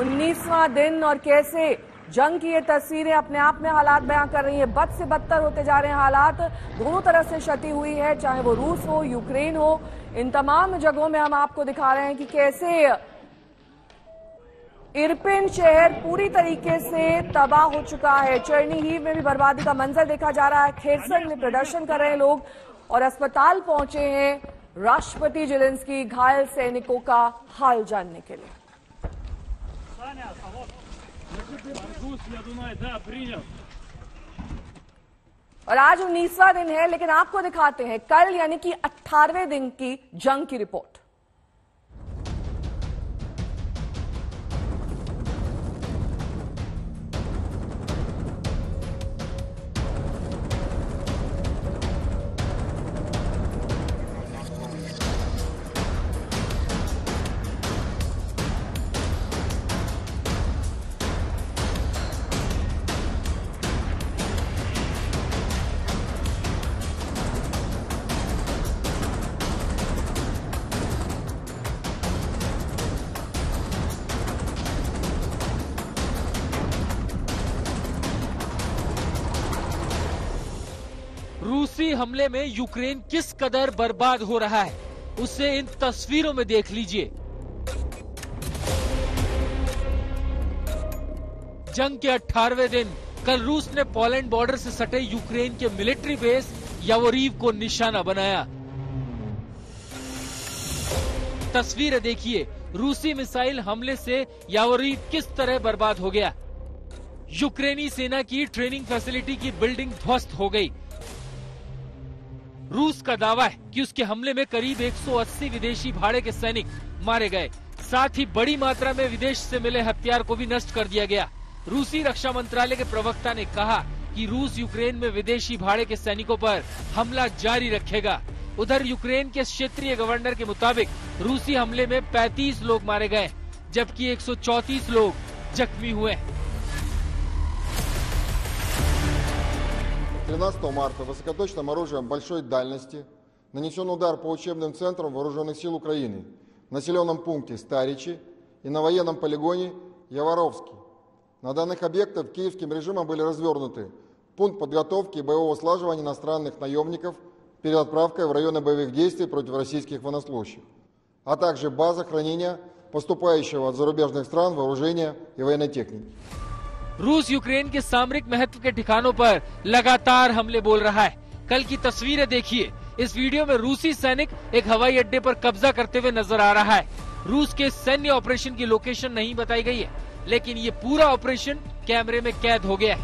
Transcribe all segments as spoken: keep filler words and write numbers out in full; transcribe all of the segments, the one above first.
उन्नीसवां दिन और कैसे जंग की ये तस्वीरें अपने आप में हालात बयां कर रही हैं। बद से बदतर होते जा रहे हैं हालात, दोनों तरफ से क्षति हुई है, चाहे वो रूस हो, यूक्रेन हो। इन तमाम जगहों में हम आपको दिखा रहे हैं कि कैसे इरपिन शहर पूरी तरीके से तबाह हो चुका है। चेरनीहिव में भी बर्बादी का मंजर देखा जा रहा है। खेरसन में प्रदर्शन कर रहे हैं लोग और अस्पताल पहुंचे हैं राष्ट्रपति जेलेंस्की घायल सैनिकों का हाल जानने के लिए। और आज उन्नीसवां दिन है, लेकिन आपको दिखाते हैं कल यानी कि अठारहवें दिन की जंग की रिपोर्ट। रूसी हमले में यूक्रेन किस कदर बर्बाद हो रहा है, उसे इन तस्वीरों में देख लीजिए। जंग के अठारहवें दिन कल रूस ने पोलैंड बॉर्डर से सटे यूक्रेन के मिलिट्री बेस यावोरीव को निशाना बनाया। तस्वीरें देखिए, रूसी मिसाइल हमले से यावोरीव किस तरह बर्बाद हो गया। यूक्रेनी सेना की ट्रेनिंग फैसिलिटी की बिल्डिंग ध्वस्त हो गई। रूस का दावा है कि उसके हमले में करीब एक सौ अस्सी विदेशी भाड़े के सैनिक मारे गए, साथ ही बड़ी मात्रा में विदेश से मिले हथियार को भी नष्ट कर दिया गया। रूसी रक्षा मंत्रालय के प्रवक्ता ने कहा कि रूस यूक्रेन में विदेशी भाड़े के सैनिकों पर हमला जारी रखेगा। उधर यूक्रेन के क्षेत्रीय गवर्नर के मुताबिक रूसी हमले में पैंतीस लोग मारे गए, जबकि एक सौ चौंतीस लोग जख्मी हुए। тринадцатого марта высокоточным оружием большой дальности нанесен удар по учебным центрам вооруженных сил Украины, в населенном пункте Старичи и на военном полигоне Яворовский. На данных объектах киевским режимом были развернуты пункт подготовки и боевого слаживания иностранных наемников перед отправкой в районы боевых действий против российских военнослужащих, а также база хранения поступающего от зарубежных стран вооружения и военной техники. रूस यूक्रेन के सामरिक महत्व के ठिकानों पर लगातार हमले बोल रहा है। कल की तस्वीरें देखिए, इस वीडियो में रूसी सैनिक एक हवाई अड्डे पर कब्जा करते हुए नजर आ रहा है। रूस के सैन्य ऑपरेशन की लोकेशन नहीं बताई गई है, लेकिन ये पूरा ऑपरेशन कैमरे में कैद हो गया है।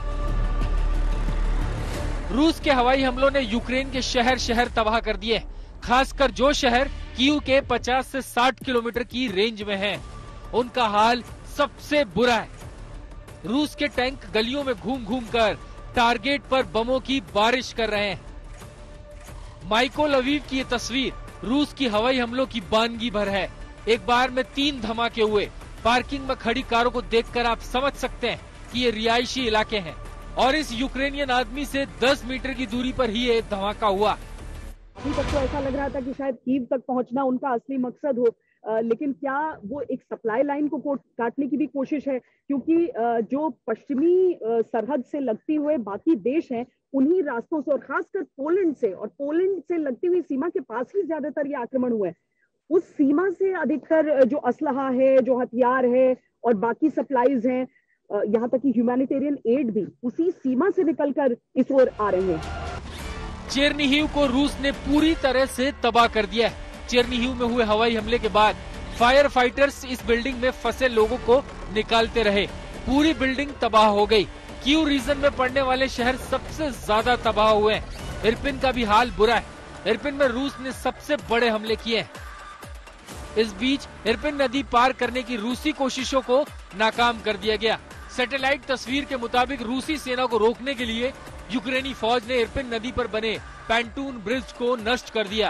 रूस के हवाई हमलों ने यूक्रेन के शहर शहर तबाह कर दिए, खासकर जो शहर कीव के पचास से साठ किलोमीटर की रेंज में हैं। उनका हाल सबसे बुरा है। रूस के टैंक गलियों में घूम घूम कर टारगेट पर बमों की बारिश कर रहे हैं। माइकोलवीव की ये तस्वीर रूस की हवाई हमलों की बानगी भर है। एक बार में तीन धमाके हुए। पार्किंग में खड़ी कारों को देखकर आप समझ सकते हैं कि ये रिहायशी इलाके हैं और इस यूक्रेनियन आदमी से दस मीटर की दूरी पर ही ये धमाका हुआ। अभी तक तो ऐसा लग रहा था कि शायद कीव तक पहुंचना उनका असली मकसद हो, आ, लेकिन क्या वो एक सप्लाई लाइन को काटने की भी कोशिश है, क्योंकि आ, जो पश्चिमी सरहद से लगती हुए बाकी देश हैं उन्हीं रास्तों से और खासकर पोलैंड से और पोलैंड से लगती हुई सीमा के पास ही ज्यादातर ये आक्रमण हुए। उस सीमा से अधिकतर जो असलहा है, जो हथियार है और बाकी सप्लाईज हैं, यहाँ तक कि ह्यूमैनिटेरियन एड भी उसी सीमा से निकलकर इस ओर आ रहे हैं। चेरनीहिव को रूस ने पूरी तरह से तबाह कर दिया है। चेरनीहिव में हुए हवाई हमले के बाद फायर फाइटर्स इस बिल्डिंग में फंसे लोगों को निकालते रहे। पूरी बिल्डिंग तबाह हो गई। कीव रीजन में पड़ने वाले शहर सबसे ज्यादा तबाह हुए हैं। इरपिन का भी हाल बुरा है। इरपिन में रूस ने सबसे बड़े हमले किए हैं। इस बीच इरपिन नदी पार करने की रूसी कोशिशों को नाकाम कर दिया गया। सैटेलाइट तस्वीर के मुताबिक रूसी सेना को रोकने के लिए यूक्रेनी फौज ने इरपिन नदी पर बने पैंटून ब्रिज को नष्ट कर दिया।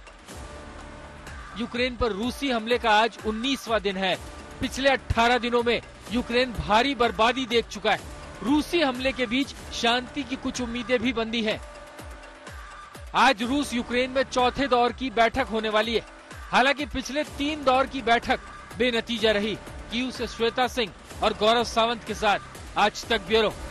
यूक्रेन पर रूसी हमले का आज उन्नीसवां दिन है। पिछले अठारह दिनों में यूक्रेन भारी बर्बादी देख चुका है। रूसी हमले के बीच शांति की कुछ उम्मीदें भी बंधी हैं। आज रूस यूक्रेन में चौथे दौर की बैठक होने वाली है। हालांकि पिछले तीन दौर की बैठक बेनतीजा रही। कीव से श्वेता सिंह और गौरव सावंत के साथ आज तक ब्यूरो।